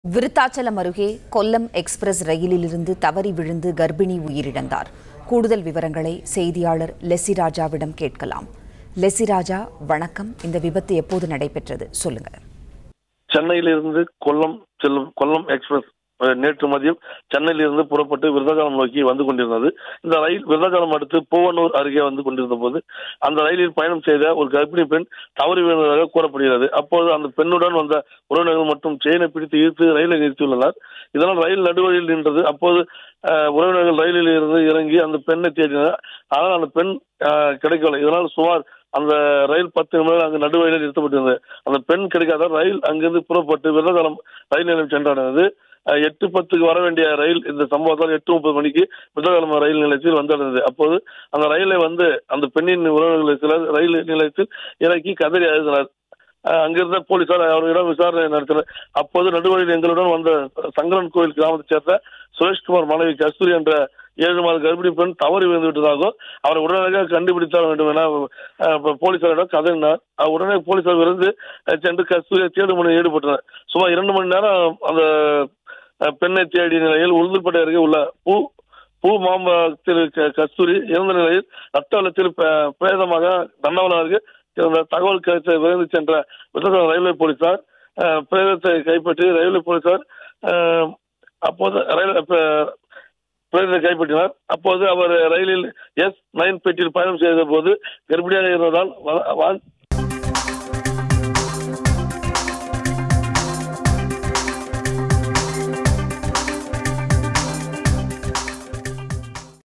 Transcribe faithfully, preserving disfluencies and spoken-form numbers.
விருத்தாச்சலம் அருகே கொல்லம் எக்ஸ்பிரஸ் ரயிலிலிருந்து தவறி விழுந்து கர்ப்பிணி உயிரிழந்தார். கூடுதல் விவரங்களை செய்தியாளர் லெசிராஜாவிடம் கேட்கலாம். லெசிராஜா, வணக்கம். இந்த விபத்து எப்போது நடைபெற்றது, சொல்லுங்க. சென்னையிலிருந்து கொல்லம் செல்லும் கொல்லம் எக்ஸ்பிரஸ் நேற்று மதியம் சென்னையிலிருந்து புறப்பட்டு விருதாச்சலம் நோக்கி வந்து கொண்டிருந்தது. இந்த ரயில் விருதாச்சலம் அடுத்து பூவனூர் அருகே வந்து கொண்டிருந்த போது அந்த ரயிலில் பயணம் செய்த ஒரு கர்ப்பிணி பெண் தவறி விழுந்ததாக கூறப்படுகிறது. அப்போது அந்த பெண்ணுடன் வந்த உறவினர்கள் மற்றும் செயினை பிடித்து இழுத்து ரயிலை நிறுத்தியுள்ளனர். இதனால் ரயில் நடுவழியில் நின்றது. அப்போது உறவினர்கள் ரயிலில் இருந்து இறங்கி அந்த பெண்ணை தேடினர். ஆனால் அந்த பெண் கிடைக்கவில்லை. இதனால் சுமார் அந்த ரயில் பத்து நிமிடங்கள் அங்கு நடுவழியில் நிறுத்தப்பட்டிருந்தது. அந்த பெண் கிடைக்காத ரயில் அங்கிருந்து புறப்பட்டு விருதாச்சலம் ரயில் நிலையம் சென்றடைந்தது. எட்டு பத்துக்கு வர வேண்டிய ரயில் இந்த சம்பவத்தால் எட்டு முப்பது மணிக்கு விருதாச்சலம் ரயில் நிலையத்தில் வந்தடைந்தது. அப்போது அந்த ரயிலை வந்து அந்த பெண்ணின் உறவினர்கள் சிலர் ரயில் நிலையத்தில் இறக்கி கதறி அழுதினர். அங்கிருந்த போலீசார் அவர்களிடம் விசாரணை நடத்தினர். அப்போது நடுவழியில் எங்களுடன் வந்த சங்கரன் கோயில் கிராமத்தைச் சேர்ந்த சுரேஷ்குமார் மனைவி கஸ்தூரி என்ற ஏழு மாத கர்ப்பிணி பெண் தவறி விழுந்து விட்டதாகவும் அவரை உடனடியாக கண்டுபிடித்தால் வேண்டும் என போலீசாரிடம் கதறினார். உடனே போலீசார் விருந்து சென்று கஸ்தூரியை தேடும் பணியில் ஈடுபட்டனர். சுமார் இரண்டு மணி நேரம் அந்த பெண்ணை தேடிய நிலையில் உளுந்தூர்பேட்டை அருகே உள்ள பூ பூ மாம்பழத்தில் கஸ்தூரி இறந்த நிலையில் ரத்த வெள்ளத்தில் பிரேதமாக தண்டவாளம் அருகே தகவல் கிடைத்த விரைந்து சென்ற விருதாச்சலம் ரயில்வே போலீசார் பிரேதத்தை கைப்பற்றி ரயில்வே போலீசார் அப்போது ரயில் பிரேதத்தை கைப்பற்றினார். அப்போது அவர் ரயிலில் எஸ் நைன் பெட்டியில் பயணம் செய்த போது கர்ப்பிணியாக இருந்ததால்